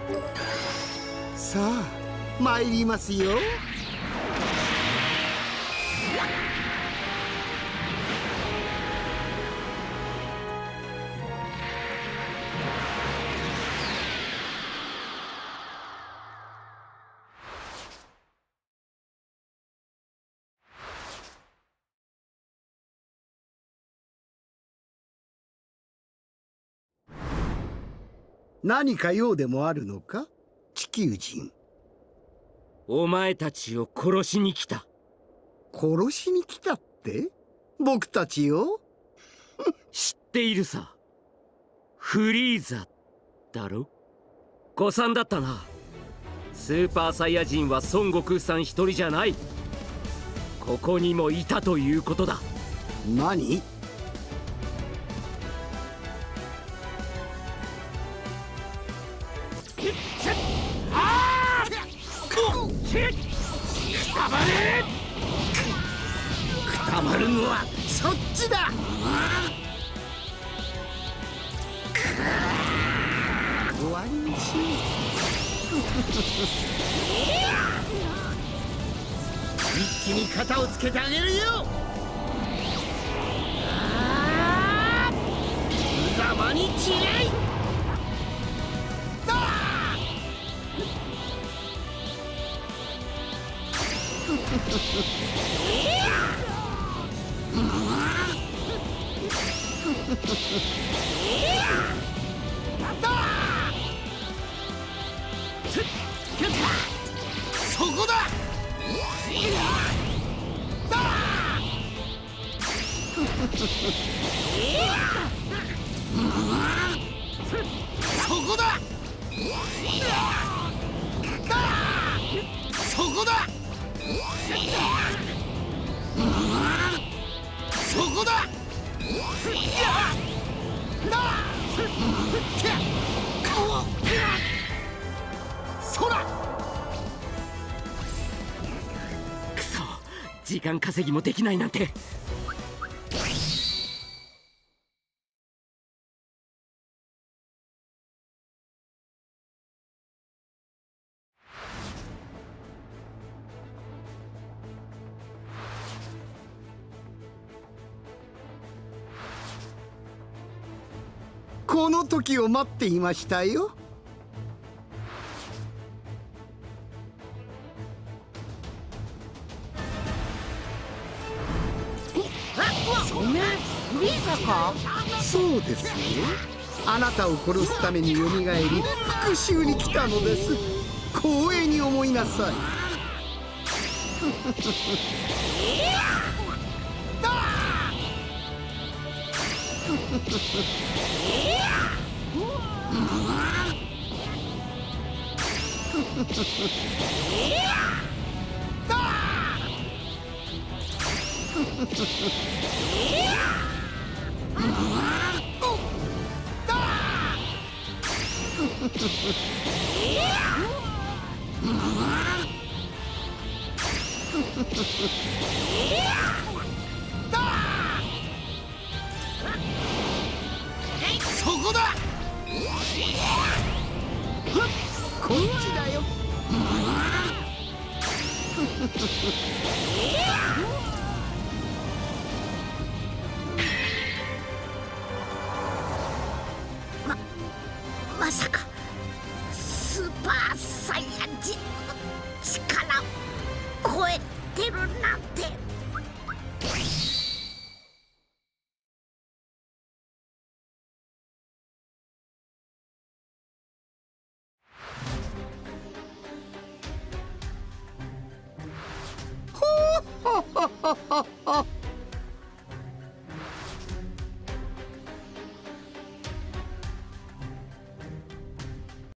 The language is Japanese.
さあ参りますよ。何か用でもあるのか、地球人。 お前たちを殺しに来た。 殺しに来たって？僕たちを？ 知っているさ。フリーザだろ。誤算だったな。スーパーサイヤ人は孫悟空さん一人じゃない。ここにもいたということだ。 何？ くたばれ！ くたばるのはそっちだ！終わりにしよう。一気に肩をつけてあげるよ。無様に散れい！そこだ！そこだ！そこだ！そこだ！そら！ くそ、時間稼ぎもできないなんて。 この時を待っていましたよ。 フリーザか？ そうですよ。あなたを殺すためによみがえり復讐に来たのです。光栄に思いなさい。そこだ！こっちだよ。 まさかスーパーサイヤ人の力を超えてるなんて。